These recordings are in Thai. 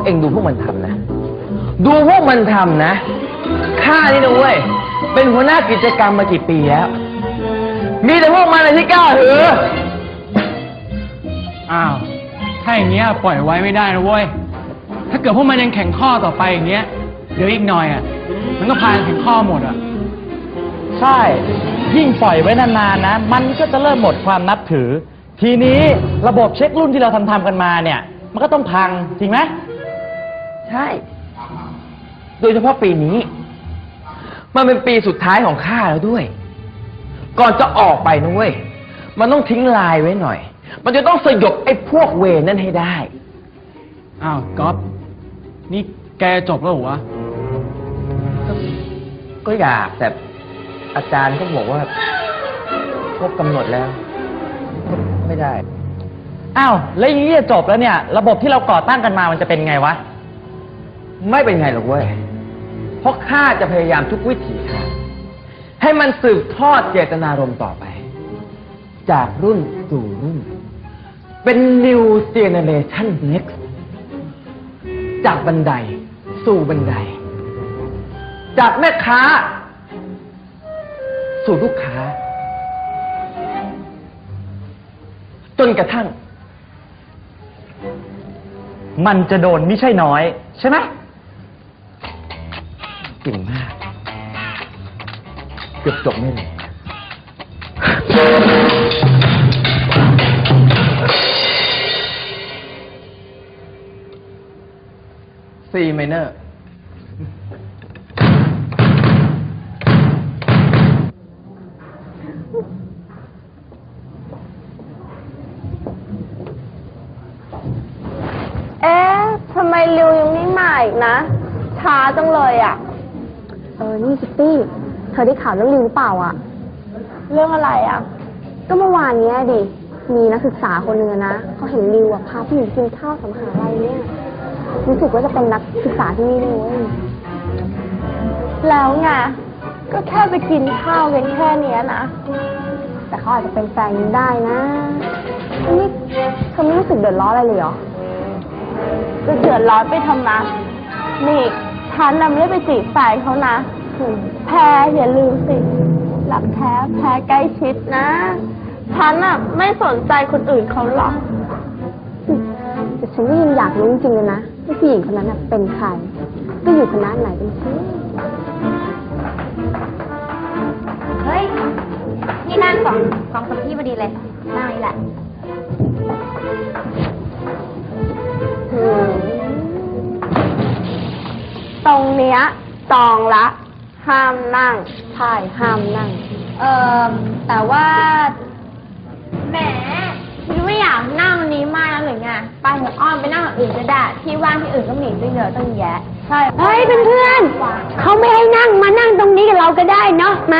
เองดูพวกมันทำนะดูพวกมันทำนะข้านี่นะเว้ยเป็นหัวหน้ากิจกรรมมากี่ปีแล้วมีแต่พวกมันที่กล้าหืออ้าวถ้าอย่างเงี้ยปล่อยไว้ไม่ได้นะเว้ยถ้าเกิดพวกมันยังแข่งข้อต่อไปอย่างเงี้ยเดี๋ยวอีกหน่อยอ่ะมันก็พาแข่งข้อหมดอ่ะใช่ยิ่งปล่อยไว้นานๆนะมันก็จะเริ่มหมดความนับถือทีนี้ระบบเช็ครุ่นที่เราทำกันมาเนี่ยมันก็ต้องพังจริงไหมใช่โดยเฉพาะปีนี้มันเป็นปีสุดท้ายของข้าแล้วด้วยก่อนจะออกไปนะเว้ยมันต้องทิ้งลายไว้หน่อยมันจะต้องสยบไอ้พวกเวรนั่นให้ได้อ้าวก๊อฟนี่แกจบแล้วเหรอวะก็อยากแต่อาจารย์ก็บอกว่าครบกำหนดแล้วไม่ได้อ้าวแล้วอย่างนี้จะจบแล้วเนี่ยระบบที่เราก่อตั้งกันมามันจะเป็นไงวะไม่เป็นไงหรอกเว้ยเพราะข้าจะพยายามทุกวิถีทางให้มันสืบทอดเจตนารมณ์ต่อไปจากรุ่นสู่รุ่นเป็น New Generation Next จากบันไดสู่บันไดจากแม่ค้าสู่ลูกค้าจนกระทั่งมันจะโดนไม่ใช่น้อยใช่ไหมเก่งมากเกือบจบไม่เลยC minor ทำไมริวยังไม่มาอีกนะช้าจังเลยอ่ะนี่ซิตี้เธอได้ข่าวเรื่องริวหรือเปล่าอ่ะเรื่องอะไรอ่ะก็เมื่อวานเนี้ยดิมีนักศึกษาคนหนึ่งนะเขาเห็นริวอ่ะพาผู้หญิงกินข้าวสำหาอะไรเนี่ยรู้สึกว่าจะเป็นนักศึกษาที่นี่เลยแล้วไงก็แค่ไปกินข้าวกันแค่เนี้ยนะแต่เขาอาจจะเป็นแฟนกันได้นะนี่เธอไม่รู้สึกเดือดร้อนอะไรเลยเหรอจะเดือดร้อนไปทำไมนี่ฉันน่ะไม่ได้ไปจีบแฟนเขานะแพ้อย่าลืมสิหลักแท้แพ้ใกล้ชิดนะฉันน่ะไม่สนใจคนอื่นเขาหรอกแต่ฉันก็ยังอยากรู้จริงๆเลยนะว่าผู้หญิงคนนั้นน่ะเป็นใครก็อยู่คณะไหนเป็นชื่อเฮ้ยนี่นั่งก่อนกองกับพี่พอดีเลยนั่งนี่แหละตรงเนี้ยจองละห้ามนั่งใช่ห้ามนั่งแต่ว่าแหมพี่ไม่อยากนั่งวันนี้มากแล้วหรือไงไปเถอะอ้อมไปนั่งอื่นก็ได้ที่ว่างที่อื่นก็มีตั้งเยอะตั้งแยะใช่เฮ้ยเพื่อนๆเขาไม่ให้นั่งมานั่งตรงนี้กับเราก็ได้เนาะมา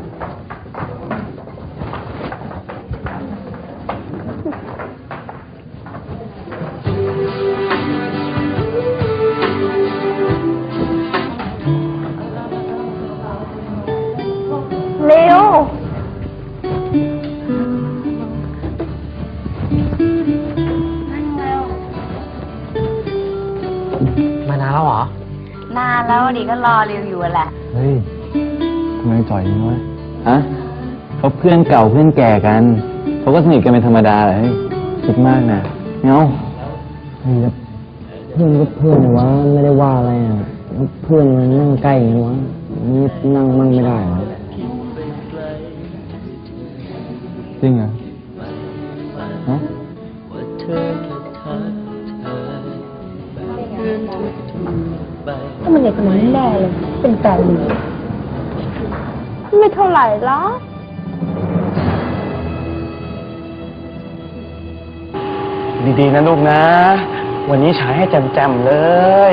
เร็วนั่งเร็วมานานแล้วเหรอนานแล้วดิก็รอเร็วอยู่แหละเฮ้ยทำไมจ่อยอย่างนี้วะฮะเขาเพื่อนเก่าเพื่อนแก่กันเขาก็สนิทกันเป็นธรรมดาเลยคิดมากนะเงาเฮ้ยเพื่อนก็เพื่อนวะไม่ได้ว่าอะไรอ่ะเพื่อนมันนั่งใกล้อย่างนี้วะนี่นั่งมั่งไม่ได้หรอจริงเหรอฮะถ้ามันเด็กคนนี้แน่เลยเป็นแฟนเลยไม่เท่าไหร่หรอกดีๆนะลูกนะวันนี้ฉายให้แจ่มๆเลย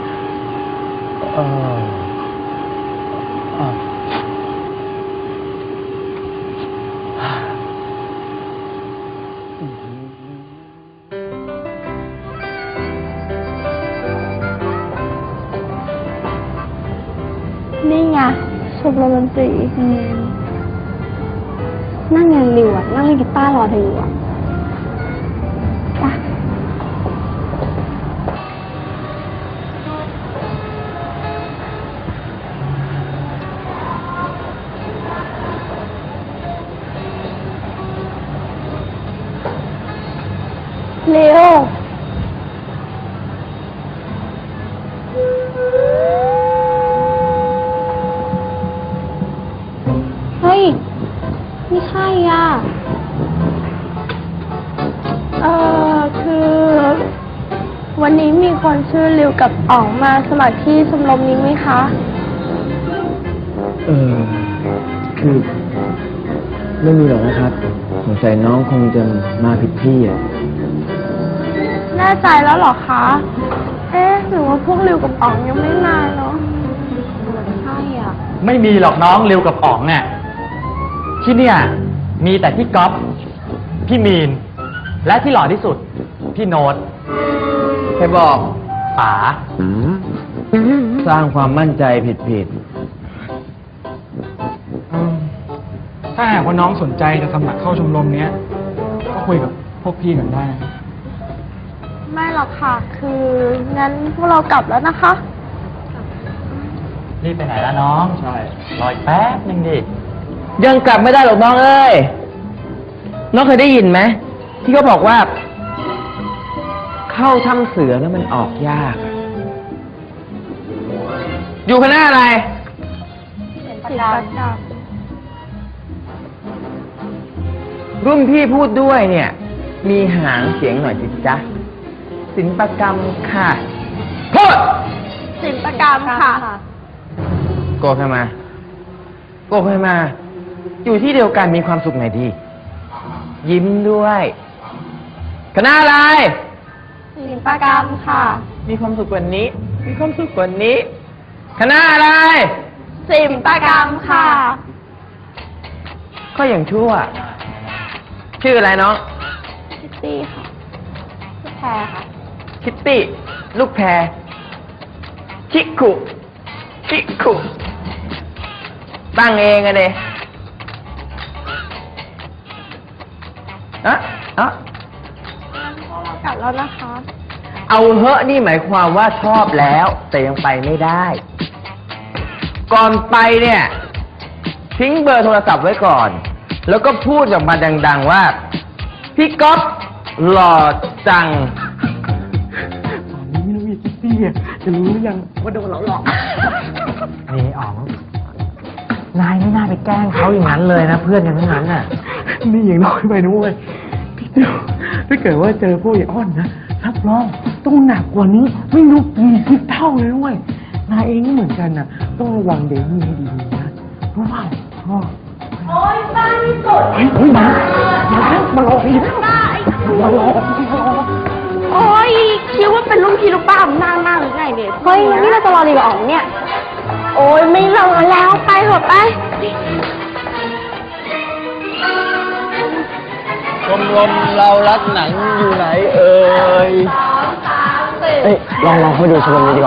นี่ไงชมรมดนตรีนั่งเงินริวอ่ะนั่งเล่นกีตาร์รอเธออยู่อ่ะจ้ะเร็วเฮ้ยนี่ใครอ่ะคือวันนี้มีคนชื่อริวกับอ๋องมาสมัครที่ชมรมนี้ไหมคะคือไม่มีหรอกนะครับสงสัยน้องคงจะมาผิดที่อ่ะแน่ใจแล้วเหรอคะ หรือว่าพวกริวกับอ๋องยังไม่มาเนาะใช่อ่ะไม่มีหรอกน้องริวกับอ๋องเนี่ยที่เนี่ยมีแต่พี่ก๊อฟพี่มีนและที่หล่อที่สุดพี่โน้ตใครบอกป๋าสร้างความมั่นใจผิดถ้าหากว่าน้องสนใจจะสมัครเข้าชมรมเนี้ย ก็คุยกับพวกพี่กันได้นะไม่หรอกค่ะ คืองั้นพวกเรากลับแล้วนะคะรีบไปไหนแล้วน้องใช่รออีกแป๊บนึงดิๆยังกลับไม่ได้หรอกน้องเอ้ย น้องเคยได้ยินไหมที่เขาบอกว่า เข้าถ้ำเสือแล้วมันออกยากอะอยู่คณะอะไรศิลปกรรมรุ่นพี่พูดด้วยเนี่ย มีหางเสียงหน่อยสิจ๊ะศิลปกรรมค่ะพูดศิลปกรรมค่ะโกใครมาโกใครมา อยู่ที่เดียวกันมีความสุขไหนอยดี ยิ้มด้วยคณะอะไรศิลปกรรมค่ะมีความสุขกว่านี้ มีความสุขกว่านี้คณะอะไรศิลปกรรมค่ะก็อย่างชั่ว ชื่ออะไรน้องคิตตี้ค่ะลูกแพรค่ะคิตตี้ ลูกแพรคิกคุคิกคุตั้งเองอะเดอะอะพวกเรากลับแล้วนะคะเอาเหอะนี่หมายความว่าชอบแล้ว แต่ยังไปไม่ได้ ก่อนไปเนี่ย ทิ้งเบอร์โทรศัพท์ไว้ก่อน แล้วก็พูดออกมาดังๆว่า พี่ก๊อฟหล่อจังตอนนี้ไม่รู้อีกคิตตี้อ่ะจะรู้หรือยังว่าโดนเราหลอกนี่อ๋องนายไม่น่าไปแกล้งเขาอย่างนั้นเลยนะเพื่อนกันทั้งนั้นน่ะนี่อย่างน้อยไปนะเว้ยพี่เดียวถ้าเกิดว่าเจอพวกไอ้อ้อนนะรับรองต้องหนักกว่านี้ไม่รู้กี่เท่าเลยเว้ยนายเองก็เหมือนกันน่ะ ต้องระวังเดนี่ให้ดีๆนะรู้เปล่าพ่อโอ๊ยบ้าที่สุดเฮ้ยมาหลอกอีกแล้วมาหลอกโอ๊ยคิดว่าเป็นรุ่นพี่ลูกป้าหน้ามากหรือไงเนี่ยเฮ้ยนี่เราจะรอดีกว่าอ๋องเนี่ย โอ๊ยไม่รอแล้วไปเถอะไปชมรมเรารักหนังอยู่ไหนเอ่ยเอ้ยลองเข้าไปดูชมรมนี้ดีกว่า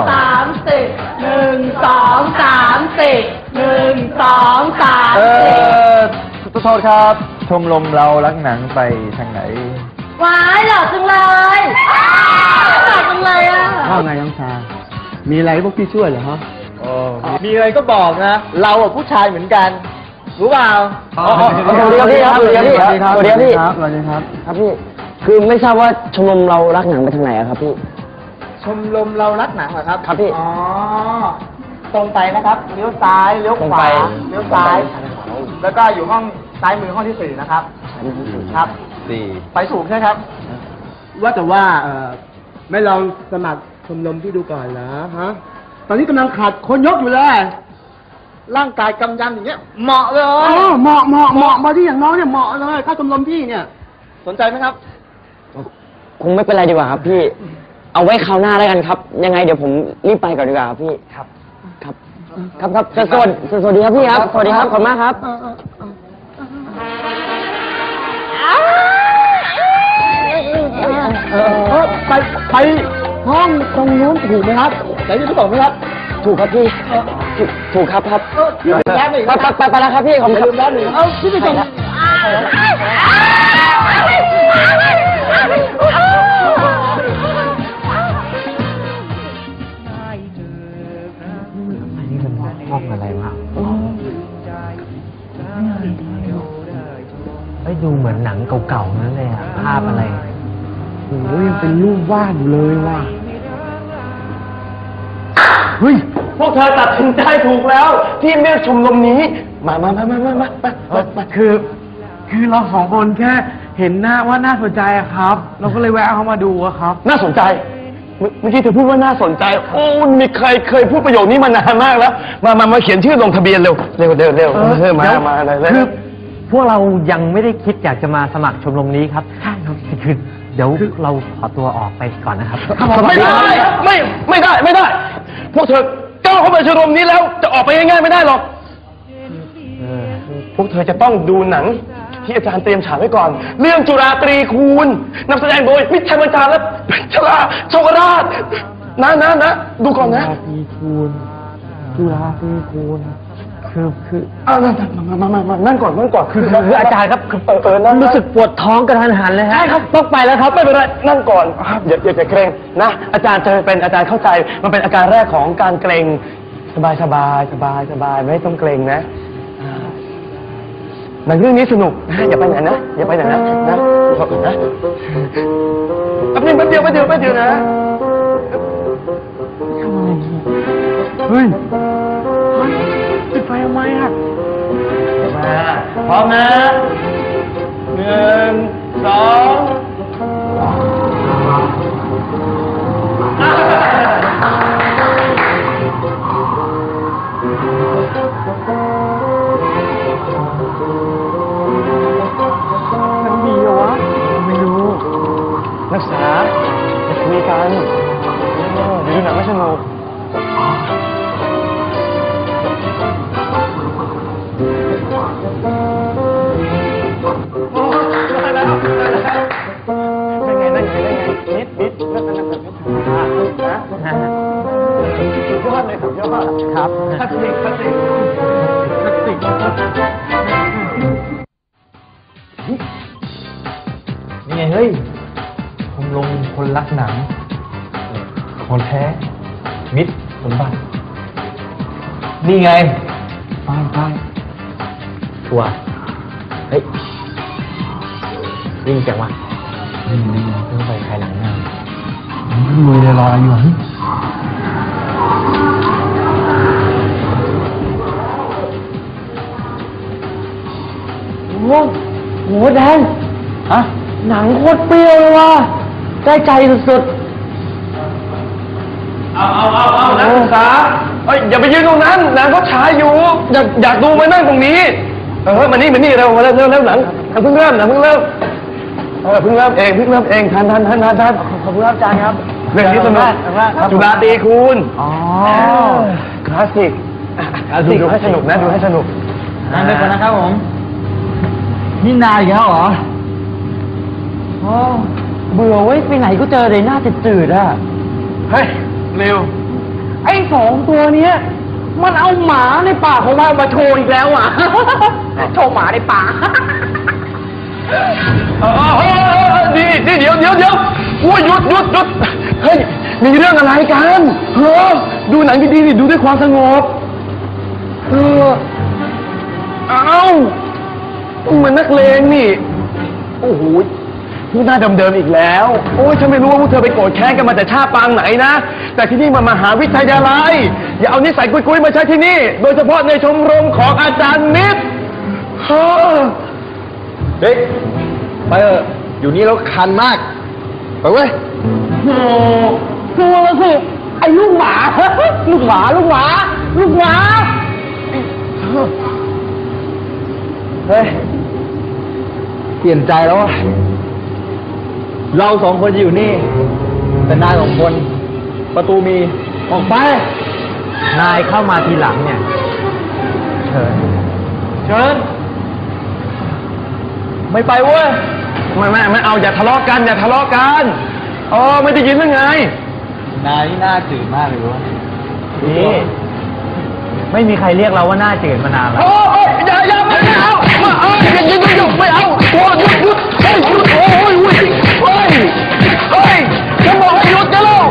โทษครับ ชมรมเรารักหนังไปทางไหนว้ายหล่อจังเลยหล่อจังเลยอ่ะว่าไงน้องชา มีอะไรพวกพี่ช่วยเหรอฮะมีอะไรก็บอกนะ เราอะผู้ชายเหมือนกัน รู้เปล่าสวัสดีครับพี่ครับสวัสดีครับพี่สวัสดีครับครับพี่ คือไม่ทราบว่าชมรมเรารักหนังไปทางไหนอะครับพี่ชมรมเรารักหนังเหรอครับครับพี่อ๋อ ตรงไปนะครับ เลี้ยวซ้าย เลี้ยวขวา เลี้ยวซ้าย แล้วก็อยู่ห้องซ้ายมือห้องที่ 4 นะครับ ครับ ไปถูกใช่ครับว่าแต่ว่าไม่ลองสมัครชมรมที่ดูก่อนเหรอฮะ ตอนนี้กำลังขาดคนยกอยู่เลยร่างกายกำยำอย่างเงี้ย เหมาะเลยเหมาะมาที่อย่างน้องเนี่ยเหมาะเลยเข้าชมรมพี่เนี่ยสนใจไหมครับคงไม่เป็นไรดีกว่าครับพี่ เอาไว้คราวหน้าแล้วกันครับ ยังไงเดี๋ยวผมรีบไปก่อนดีกว่าครับพี่ ครับ ครับสวัสดีครับพี่ครับ สวัสดีครับ ขอบคุณมากครับไปห้องตรงนู้นถูกไหมครับไหนที่บอกไหมครับถูกครับพี่ ถูกครับครับอย่าลืมแล้หนึ่งไปแล้วครับพี่ขอบคุณครับลืมแล้วหนึ่งเอาที่ไปส่งนี่มันห้องอะไรวะเฮ้ยดูเหมือนหนังเก่าๆนั่นเลยอะภาพอะไรโอ้โหยังเป็นรูปวาดอยู่เลยว่ะเฮ้ยพวกเธอตัดสินใจถูกแล้ว ที่เลือกชมรมนี้ มาคือเราสองคนแค่เห็นหน้าว่าน่าสนใจอะครับ เราก็เลยแวะเข้ามาดูอะครับน่าสนใจ เมื่อกี้เธอพูดว่าน่าสนใจ โอ้มีใครเคยพูดประโยคนี้มานานมากแล้ว มาเขียนชื่อลงทะเบียนเร็วมาเลยคือพวกเรายังไม่ได้คิดอยากจะมาสมัครชมรมนี้ครับใช่ครับคือเดี๋ยวเราขอตัวออกไปก่อนนะครับไม่ได้ พวกเธอก้าวเข้าไปชมรมนี้แล้วจะออกไปง่ายๆไม่ได้หรอก พวกเธอจะต้องดูหนังที่อาจารย์เตรียมฉากไว้ก่อน เรื่องจุฬาตรีคูณนำแสดงโดยมิตรชัยบัญชาและพัชราชวราชนะดูก่อนนะจุฬาตีคูณคือมานั่งก่อนคืออาจารย์ครับนั่งรู้สึกปวดท้องกระทันหันเลยฮะใช่ครับต้องไปแล้วครับไม่เป็นไรนั่งก่อนอย่าเกรงนะอาจารย์จะเป็นอาจารย์เข้าใจมันเป็นอาการแรกของการเกรงสบายไม่ต้องเกรงนะหนังเรื่องนี้สนุกนะอย่าไปไหนนะขอบคุณนะแป๊บเดียวนะเฮ้ยปิดไฟทำไมอะมาพร้อมนะ1 ทั้งดีเหรอวะไม่รู้ 2นักศึกษาจะคุยกันดูหนังไม่สนุกได้ไงนิดนะสุดยอดเลยสุดยอดครับคลาสสิกนี่ไงเฮ้ยชมรมคนรักหนังของแท้มิตรสมบัตินี่ไงไปชัวร์เฮ้ยวิ่งจังวะเพิ่งไปถ่ายหนังงานรวยเลยรออะไรอยู่ฮะโหแดงหนังโคตรเปรี้ยวเลยว่ะได้ใจสุดเอานักศึกษาอย่าไปยืนตรงนั้นหนังเขาฉายอยู่อยากดูมานั่งตรงนี้มานี่เร็วหนังเพิ่งเริ่มเพิ่งเริ่มเองทันขอบคุณครับอาจารย์ครับเรื่องนี้สนุกจุฬาตีคูณคลาสสิกดูให้สนุกนะดูให้สนุกนั่งด้วยกันนะครับผมนี่นายอีกแล้วเหรอเบื่อไว้ไปไหนก็เจอเลยหน้าจืดๆอ่ะเฮ้ยเร็วไอ้2 ตัวเนี้ยมันเอาหมาในป่าของมันมาโชว์อีกแล้วอ่ะ โชว์หมาในป่าดีเดี๋ยวอุ้ยหยุดเฮ้ยมีเรื่องอะไรกันดูหนังดีๆดูด้วยความสงบเหมือนนักเลงนี่โอ้โหพูดหน้าเดิมๆอีกแล้วโอ้ยฉันไม่รู้ว่าพวกเธอไปโกรธแค้นกันมาแต่ชาติปางไหนนะแต่ที่นี่มันมหาวิทยาลัยอย่าเอานิสัยกุ้ยๆมาใช้ที่นี่โดยเฉพาะในชมรมของอาจารย์นิดเด็กไปอยู่นี่แล้วคันมากไปเว้ยกลัวสิไอ้ลูกหมาเฮ้ยเปลี่ยนใจแล้วอะเรา2 คนจะอยู่นี่แต่นาย2 คนประตูมีออกไปนายเข้ามาทีหลังเนี่ยเชิญไม่ไปเว้ยไม่เอาอย่าทะเลาะกันไม่ได้ยินหรือไงนายนี่น่าจืดมากเลยวะนี่ไม่มีใครเรียกเราว่าหน้าจืดมานานแล้วอย่าไม่เอาไม่เอาหยุดเฮ้ยฉันบอกให้หยุดกันแล้ว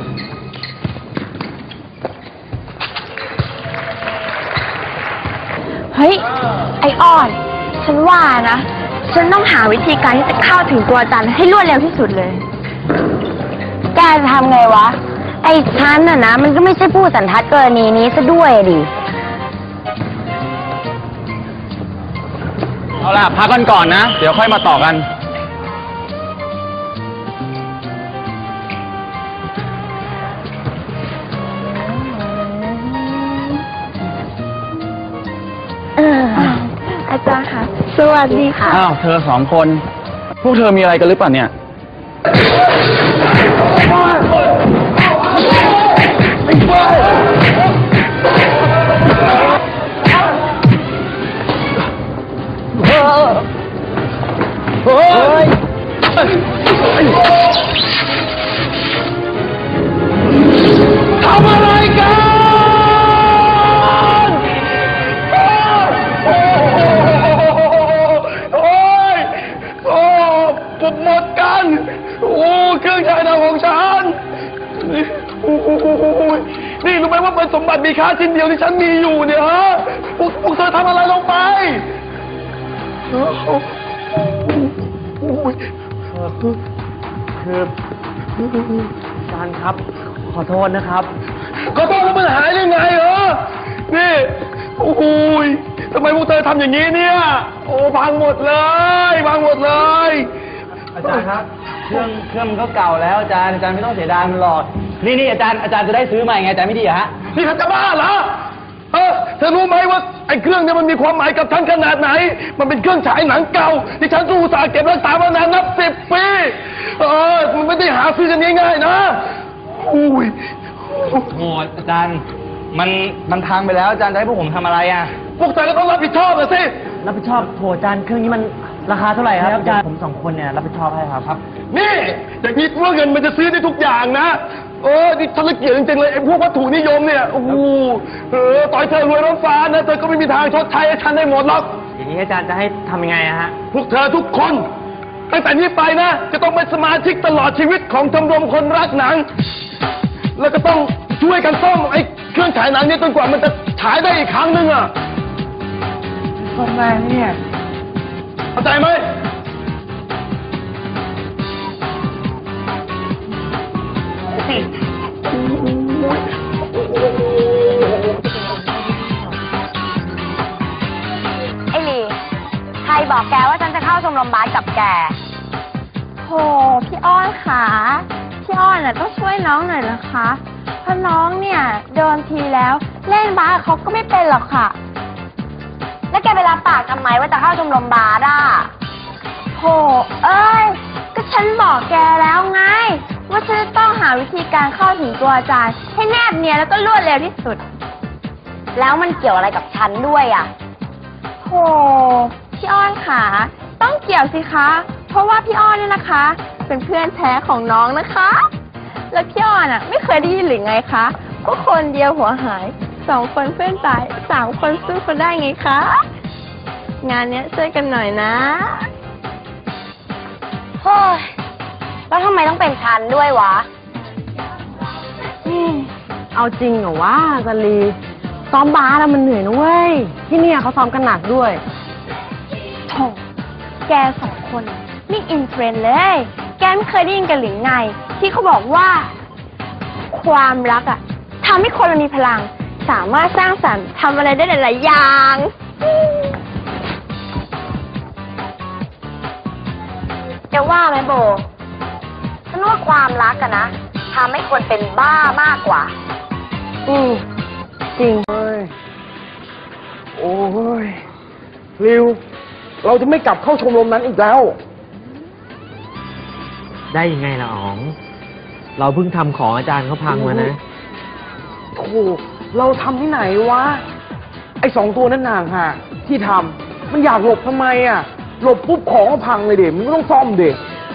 เฮ้ย ไอ้อ้อน ฉันว่านะ ฉันต้องหาวิธีการที่จะเข้าถึงตัวอาจารย์ให้รวดเร็วที่สุดเลยแกจะทำไงวะ ไอ้ฉันน่ะนะมันก็ไม่ใช่ผู้สันทัดกรณีนี้ซะด้วยดิเอาล่ะพักกันก่อนนะ เดี๋ยวค่อยมาต่อกันอาจารย์ค่ะ สวัสดีค่ะอ้าว เธอสองคน พวกเธอมีอะไรกันหรือเปล่าเนี่ยทำอะไรกัน โอ้ยโอ้ปุบหมดกัน โอ้เครื่องใช้หนังของฉันโอ้ยนี่รู้ไหมว่าเป็นสมบัติมีค่าชิ้นเดียวที่ฉันมีอยู่เนี่ยฮะพวกเธอทำอะไรลงไปคืออาจารย์ครับ ขอโทษนะครับขอโทษแล้วมันหายได้ไงเหรอ นี่ โอ้ยทำไมพวกเธอทำอย่างนี้เนี่ย โอ้พังหมดเลยพังหมดเลยอาจารย์ครับ เครื่องมันก็เก่าแล้วอาจารย์ไม่ต้องเสียดายมันหรอกนี่อาจารย์จะได้ซื้อใหม่ไงอาจารย์ไม่ดีเหรอฮะนี่เธอจะบ้าเหรอเธอรู้ไหมว่าไอ้เครื่องเนี่ยมันมีความหมายกับฉันขนาดไหน มันเป็นเครื่องฉายหนังเก่าที่ฉันอุตส่าห์เก็บรักษามานานนับ10 ปีมันไม่ได้หาซื้อกันง่ายๆนะอุ้ยโอ้อาจารย์มันพังไปแล้วอาจารย์จะให้พวกผมทำอะไรอ่ะพวกเธอก็ต้องรับผิดชอบนะสิรับผิดชอบโถอาจารย์เครื่องนี้มันราคาเท่าไหร่ครับอาจารย์ผม2 คนเนี่ยรับผิดชอบให้ครับนี่อย่างนี้ว่าเงินมันจะซื้อได้ทุกอย่างนะนี่ฉันละเกียดจริงๆเลยไอ้พวกวัตถุนิยมเนี่ย โอ้โหต่อยเธอรวยล้นฟ้านะเธอก็ไม่มีทางชดใช้ให้ฉันได้หมดหรอกอย่างนี้อาจารย์จะให้ทำยังไงอะฮะพวกเธอทุกคนตั้งแต่นี้ไปนะจะต้องเป็นสมาชิกตลอดชีวิตของชมรมคนรักหนัง แล้วก็ต้องช่วยกันซ่อมไอ้เครื่องฉายหนังนี้จนกว่ามันจะฉายได้อีกครั้งหนึ่งอ่ะคนแรกเนี่ยเข้าใจไหมไอ้ลีใครบอกแกว่าฉันจะเข้าชมรมบาสกับแกโหพี่อ้อนค่ะพี่อ้อนน่ะต้องช่วยน้องหน่อยนะคะเพราะน้องเนี่ยเดินทีแล้วเล่นบาสเขาก็ไม่เป็นหรอกค่ะ แล้วแกไปรับปากทำไมว่าจะเข้าชมรมบาสอ่ะโหเอ้ยก็ฉันบอกแกแล้วไงว่าฉันจะต้องหาวิธีการเข้าถึงตัวอาจารย์ให้แนบเนียนแล้วก็รวดเร็วที่สุด แล้วมันเกี่ยวอะไรกับฉันด้วยอ่ะโหพี่อ้อนค่ะต้องเกี่ยวสิคะเพราะว่าพี่อ้อนเนี่ยนะคะ เป็นเพื่อนแท้ของน้องนะคะ แล้วพี่อ้อนอ่ะไม่เคยได้ยินหรือไงคะว่าคนเดียวหัวหาย2 คนเพื่อนตาย3 คนสู้คนได้ไงคะงานเนี้ยช่วยกันหน่อยนะเฮ้ยแล้วทำไมต้องเป็นฉันด้วยวะเอาจริงเหรอวะซาลีซ้อมบาสอะมันเหนื่อยนะเว้ยที่เนี่ยเขาซ้อมกันหนักด้วยโธ่แก2 คนนี่อินเทรนด์เลยแกไม่เคยได้ยินกันหรือไงที่เขาบอกว่าความรักอะทำให้คนเรามีพลังสามารถสร้างสรรค์ทำอะไรได้หลายๆอย่างจะว่าไหมโบฉันว่าความรักอะนะทำให้คนเป็นบ้ามากกว่าจริงโอ้ยริวเราจะไม่กลับเข้าชมรมนั้นอีกแล้วได้ยังไงล่ะอ๋อง เราเพิ่งทำของอาจารย์เขาพังมานะโธ่เราทำที่ไหนวะ ไอ้2 ตัวนั้นนางฮะที่ทำมันอยากหลบทำไมอ่ะ หลบปุ๊บของก็พังเลยเด็มันก็ต้องซ่อมเด็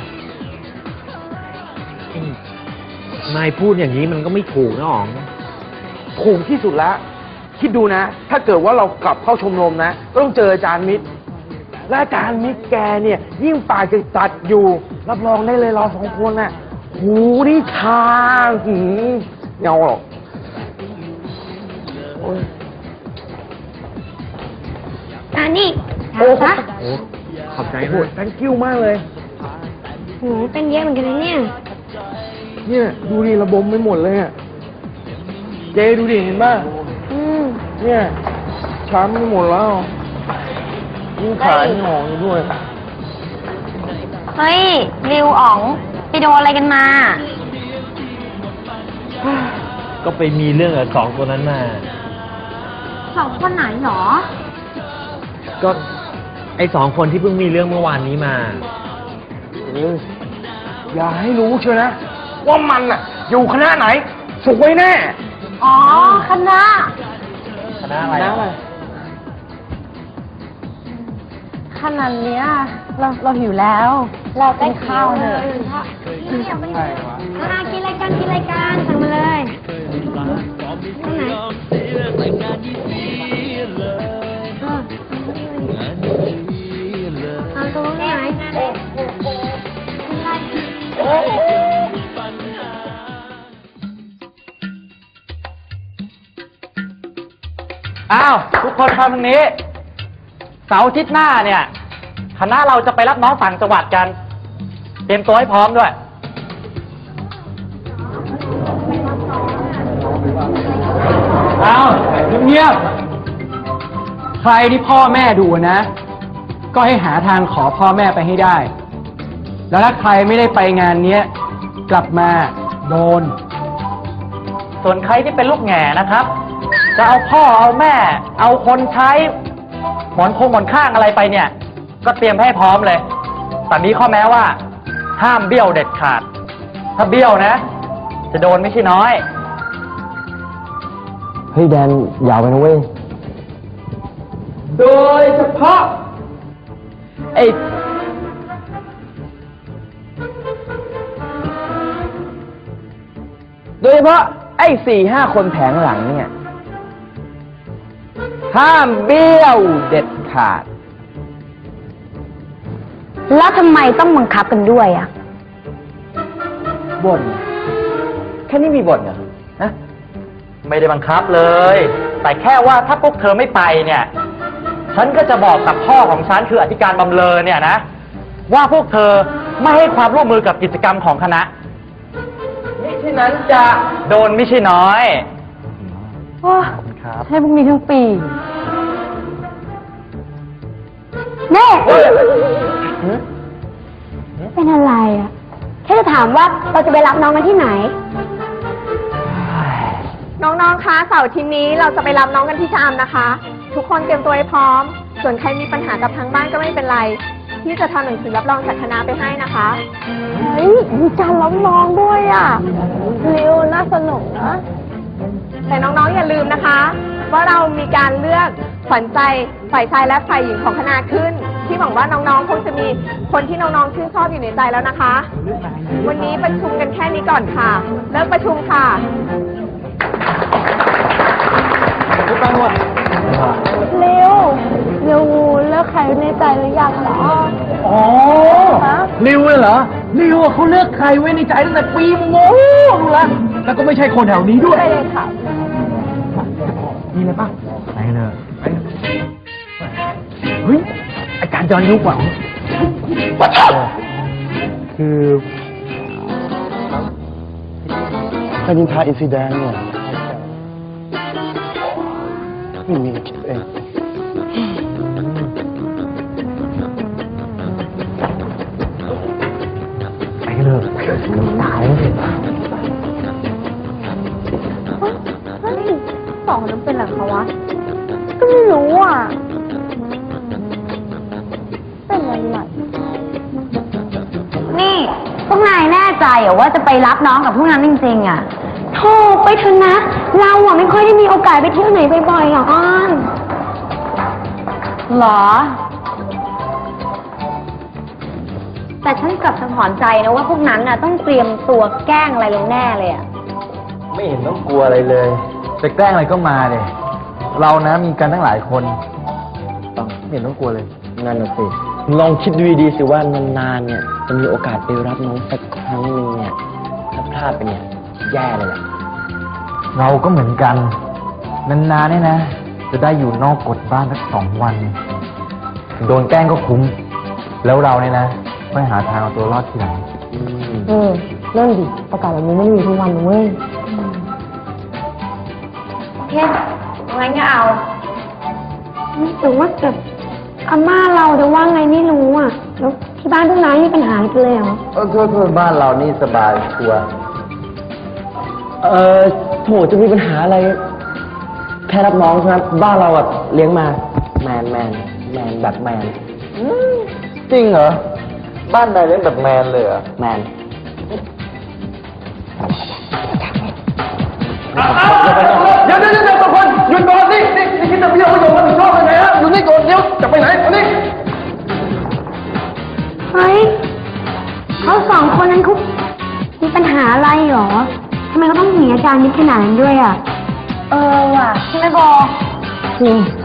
นายพูดอย่างนี้มันก็ไม่ถูกนะอ๋องถูกที่สุดแล้ว คิดดูนะ ถ้าเกิดว่าเรากลับเข้าชมรมนะก็ต้องเจออาจารย์มิตร และอาจารย์มิตรแกเนี่ย ยิ่งปากจะตัดอยู่ รับรองได้เลยเรา2 คนน่ะหูนี่ชาเงาหรอกโอ้ยนี่โอ้โหขอบใจโอ้โหมาก thank you มากเลยเป็นเยอะเหมือนกันนะเนี่ยเนี่ยดูดิระบมไม่หมดเลยอ่ะเจดูดิเห็นป่ะเนี่ยช้ำไม่หมดแล้วยิ่งขายิ่งหงอยู่ด้วยเฮ้ยริวอ๋องไปโดนอะไรกันมาก็ไปมีเรื่องกับสองคนนั้นมาสองคนไหนหรอก็ไอ้สองคนที่เพิ่งมีเรื่องเมื่อวานนี้มาอย่าให้รู้เชียวนะว่ามันอ่ะอยู่คณะไหนสวยแน่อ๋อคณะคณะอะไรขนาดเนี้ยเราหิวแล้ว เราได้ข้าวเถอะกินรายการสั่งมาเลยตรงไหนเอาตรงไหนอ้าวทุกคนฟังทางนี้เสาร์อาทิตย์หน้าเนี่ยคณะเราจะไปรับน้องต่างจังหวัดกันเตรียมตัวให้พร้อมด้วยอ้าวเงียบใครที่พ่อแม่ดูนะ ก็ให้หาทางขอพ่อแม่ไปให้ได้ แล้วถ้าใครไม่ได้ไปงานเนี้ยกลับมาโดนส่วนใครที่เป็นลูกแง่นะครับ จะเอาพ่อเอาแม่ เอาคนใช้หมอนข้างอะไรไปเนี่ย ก็เตรียมให้พร้อมเลยแต่มีข้อแม้ว่าห้ามเบี้ยวเด็ดขาด ถ้าเบี้ยวนะ จะโดนไม่ใช่น้อยเฮ้ยแดนยาวไปนะเว้ยโดยเฉพาะไอ้4-5 คนแผงหลังเนี่ยห้ามเบี้ยวเด็ดขาดแล้วทำไมต้องบังคับกันด้วยอ่ะบ่นแค่นี้มีบ่นเหรอฮะไม่ได้บังคับเลย แต่แค่ว่าถ้าพวกเธอไม่ไปเนี่ย ฉันก็จะบอกกับพ่อของฉันคืออธิการบำเรอเนี่ยนะว่าพวกเธอไม่ให้ความร่วมมือกับกิจกรรมของคณะมิฉะนั้นจะโดนไม่ใช่น้อยครับให้พวกนี้ทั้งปีแน่เป็นอะไรอ่ะ แค่จะถามว่าเราจะไปรับน้องกันที่ไหนน้องๆ คะเสาร์อาทิตย์นี้เราจะไปรับน้องกันที่ชามนะคะ ทุกคนเตรียมตัวให้พร้อม ส่วนใครมีปัญหากับทางบ้านก็ไม่เป็นไร ที่จะทำหนังสือรับรองจากคณะไปให้นะคะเฮ้ย มีการรับน้องด้วยอ่ะริวน่าสนุกนะแต่น้องๆ อย่าลืมนะคะ ว่าเรามีการเลือกขวัญใจฝ่ายชายและฝ่ายหญิงของคณะขึ้น ที่หวังว่าน้องๆ คงจะมีคนที่น้องๆ ชื่นชอบอยู่ในใจแล้วนะคะ วันนี้ประชุมกันแค่นี้ก่อนค่ะ เลิกประชุมค่ะริวเลิกใครในใจหรือยังเหรออ๋อริวเลยเหรอริวเขาเลือกใครไว้ในใจตั้งแต่ปีมงรู้ละแล้วก็ไม่ใช่คนแถวนี้ด้วยใช่เลยค่ะมีอะไรป่ะไปเลยไปเฮ้ยอาจารย์ย้อนยุคว่ะคือคณินทาอินซิแดนเนี่ยไม่มีคิดเองไปกันเลยตายแล้วเฮ้ยสองนั้นเป็นอะไรเขาวะ ก็ไม่รู้อ่ะ เป็นอะไรนี่พวกนายแน่ใจเหรอว่าจะไปรับน้องกับพวกนั้นจริงๆอ่ะโธ่ไปเถอะนะ เราอ่ะไม่ค่อยได้มีโอกาสไปเที่ยวไหนบ่อยๆหรอกอ้อนหรอ แต่ฉันกลับสะท้อนใจนะว่าพวกนั้นน่ะต้องเตรียมตัวแกล้งอะไรลงแน่เลยอ่ะไม่เห็นต้องกลัวอะไรเลยจะแกล้งอะไรก็มาเลยเรานะมีกันทั้งหลายคนไม่เห็นต้องกลัวเลยนั่นน่ะสิลองคิดดูดีๆสิว่านานๆเนี่ยจะมีโอกาสไปรับน้องสักครั้งหนึ่งเนี่ยถ้าพลาดไปเนี่ยแย่เลยแหละเราก็เหมือนกันนานๆเนี่ยนะจะได้อยู่นอกกฎบ้านสัก2 วันโดนแกล้งก็คุ้มแล้วเราเนี่ยนะไม่หาทางเอาตัวรอดทีหลังนั่นดิโอกาสแบบนี้ไม่ได้มีทุกวันนะเว้ยโอเคงั้นก็เอาแต่ว่าแบบอาม่าเราจะว่าไงไม่รู้อ่ะแล้วที่บ้านพวกนายมีปัญหากันเลยเหรอโทษบ้านเรานี่สบายชัวร์โถจะมีปัญหาอะไร แค่รับน้องครับบ้านเราแบบเลี้ยงมาแมนแบบแมนจริงเหรอ บ้านนายเลี้ยงแบบแมนเลยเหรอแมนเดี๋ยวทุกคนหยุดก่อนนี่คิดจะเบี้ยวประโยชน์รับผิดชอบยังไงฮะอยู่นี่ก่อนเดี๋ยวจะไปไหนเอานี่เฮ้ยเขาสองคนนั้นเขามีปัญหาอะไรหรอทำไมเขาต้องหนีอาจารย์นิดขนาดนั้นด้วยอ่ะว่ะใช่ไหมโบจริง